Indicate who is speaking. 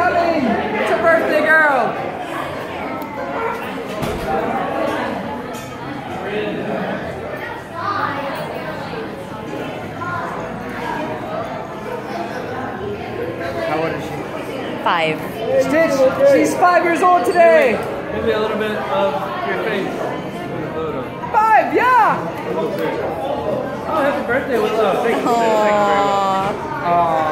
Speaker 1: coming. It's a birthday girl. How old is she?
Speaker 2: 5.
Speaker 1: Stitch, she's 5 years old today.
Speaker 3: Maybe a little bit of your face.
Speaker 1: 5, yeah.
Speaker 3: Oh, happy birthday, Willow. Thank you. Thank you very much.
Speaker 1: Aww.